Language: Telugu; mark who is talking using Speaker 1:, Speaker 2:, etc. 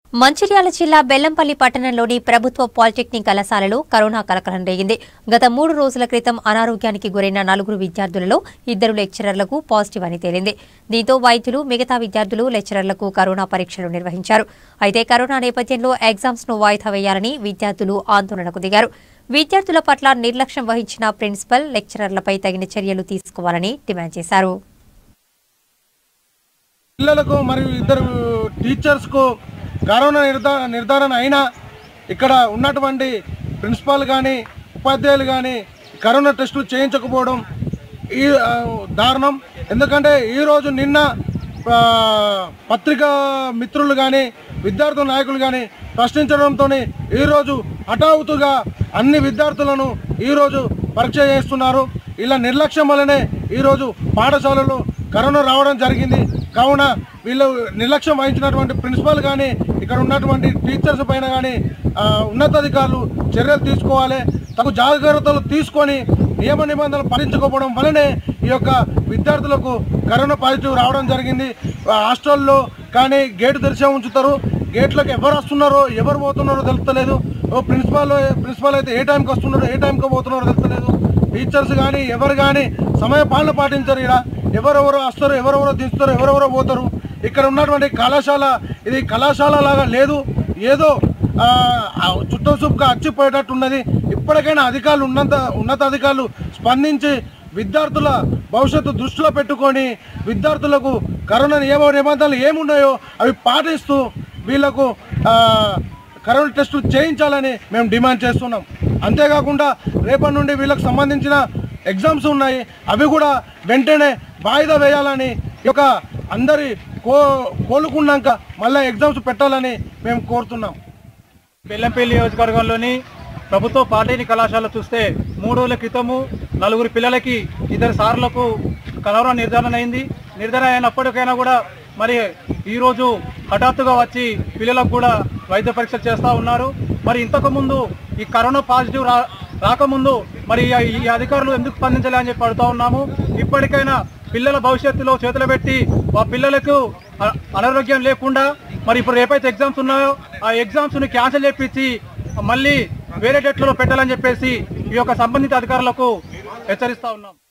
Speaker 1: మంచిర్యాల జిల్లా బెల్లంపల్లి పట్టణంలోని ప్రభుత్వ పాలిటెక్నిక్ కళాశాలలో కరోనా కలకలం రేగింది. గత 3 రోజుల క్రితం అనారోగ్యానికి గురైన 4 విద్యార్థులలో 2 లెక్చరర్లకు పాజిటివ్ అని తేలింది. దీంతో వైద్యులు మిగతా విద్యార్థులు లెక్చరర్లకు కరోనా పరీక్షలు నిర్వహించారు. అయితే కరోనా నేపథ్యంలో ఎగ్జామ్స్ ను వాయిదా వేయాలని విద్యార్థులు ఆందోళనకు దిగారు. విద్యార్థుల పట్ల నిర్లక్ష్యం వహించిన ప్రిన్సిపల్, లెక్చరర్లపై తగిన చర్యలు తీసుకోవాలని డిమాండ్ చేశారు.
Speaker 2: పిల్లలకు మరియు ఇద్దరు టీచర్స్కు కరోనా నిర్ధారణ అయినా ఇక్కడ ఉన్నటువంటి ప్రిన్సిపాల్ కానీ ఉపాధ్యాయులు కానీ కరోనా టెస్టులు చేయించకపోవడం ఈ దారుణం. ఎందుకంటే ఈరోజు నిన్న పత్రికా మిత్రులు కానీ విద్యార్థుల నాయకులు కానీ ప్రశ్నించడంతో ఈరోజు హఠావుతుగా అన్ని విద్యార్థులను ఈరోజు పరీక్ష చేస్తున్నారు. ఇలా నిర్లక్ష్యం వల్లనే ఈరోజు పాఠశాలలో కరోనా రావడం జరిగింది. కావున వీళ్ళు నిర్లక్ష్యం వహించినటువంటి ప్రిన్సిపల్ కానీ ఇక్కడ ఉన్నటువంటి టీచర్స్ పైన కానీ ఉన్నతాధికారులు చర్యలు తీసుకోవాలి. తగు జాగ్రత్తలు తీసుకొని నియమ నిబంధనలు పాటించకపోవడం వల్లనే ఈ యొక్క విద్యార్థులకు కరోనా పాజిటివ్ రావడం జరిగింది. హాస్టల్లో కానీ గేటు తెరిచే ఉంచుతారు. గేట్లోకి ఎవరు వస్తున్నారో ఎవరు పోతున్నారో తెలుస్తలేదు. ప్రిన్సిపాల్ అయితే ఏ టైంకి వస్తున్నారో ఏ టైంకి పోతున్నారో తెలుస్తలేదు. టీచర్స్ కానీ ఎవరు కానీ సమయ పాలన పాటించారు. ఇక్కడ ఎవరెవరో వస్తారు, ఎవరెవరో దించుతారు, ఎవరెవరో పోతారు. ఇక్కడ ఉన్నటువంటి కళాశాల ఇది కళాశాల లాగా లేదు, ఏదో చుట్టూ చూపుగా అచ్చిపోయేటట్టున్నది. ఇప్పటికైనా అధికారులు ఉన్నతాధికారులు స్పందించి విద్యార్థుల భవిష్యత్తు దృష్టిలో పెట్టుకొని విద్యార్థులకు కరోనా నియమ నిబంధనలు ఏమున్నాయో అవి పాటిస్తూ వీళ్లకు కరోనా టెస్టులు చేయించాలని మేము డిమాండ్ చేస్తున్నాం. అంతేకాకుండా రేపటి నుండి వీళ్ళకి సంబంధించిన ఎగ్జామ్స్ ఉన్నాయి, అవి కూడా వెంటనే వాయిదా వేయాలని యొక్క అందరి కోలుకున్నాక మళ్ళీ ఎగ్జామ్స్ పెట్టాలని మేము కోరుతున్నాం.
Speaker 3: బెల్లంపల్లి నియోజకవర్గంలోని ప్రభుత్వ పాలిటెక్నిక్ కళాశాల చూస్తే 3 రోజుల క్రితము 4 పిల్లలకి 2 సార్లకు కరోనా నిర్ధారణ అయింది. నిర్ధారణ అయినప్పటికైనా కూడా మరి ఈరోజు హఠాత్తుగా వచ్చి పిల్లలకు కూడా వైద్య పరీక్షలు చేస్తూ ఉన్నారు. మరి ఇంతకుముందు ఈ కరోనా పాజిటివ్ రాకముందు మరి ఈ అధికారులు ఎందుకు స్పందించాలి అని చెప్పి అడుగుతూ ఉన్నాము. ఇప్పటికైనా పిల్లల భవిష్యత్తులో చేతులు పెట్టి ఆ పిల్లలకు అనారోగ్యం లేకుండా మరి ఇప్పుడు రేపైతే ఎగ్జామ్స్ ఉన్నాయో ఆ ఎగ్జామ్స్ని క్యాన్సిల్ చేపించి మళ్ళీ వేరే డేట్లలో పెట్టాలని చెప్పేసి ఈ యొక్క సంబంధిత అధికారులకు హెచ్చరిస్తూ ఉన్నాం.